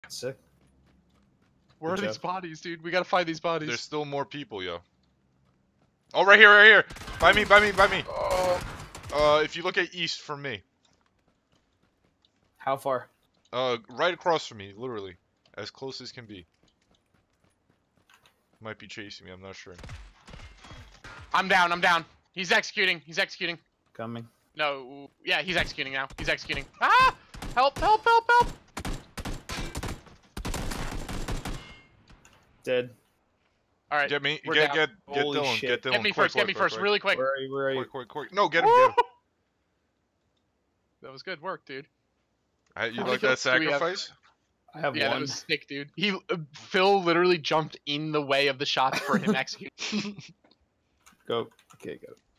Sick. Where are these bodies, dude? We gotta find these bodies. There's still more people, yo. Oh, right here, right here. By me, by me, by me. If you look at east from me. How far? Right across from me, literally. As close as can be. Might be chasing me, I'm not sure. I'm down, I'm down. He's executing, he's executing. Coming. No, yeah, he's executing now. He's executing. Ah! Help, help, help, help! Dead. Alright, Get me, we're get down. Holy Dylan, shit. get Dylan. Get me quick, first, get me quick, first, quick, really quick. Where are you? Where are you? quick. No, get him, get him. That was good work, dude. You How like many that kills do we have? sacrifice? I have Yeah, that one. was sick, dude. Phil literally jumped in the way of the shots for him executing. Go. Okay, go.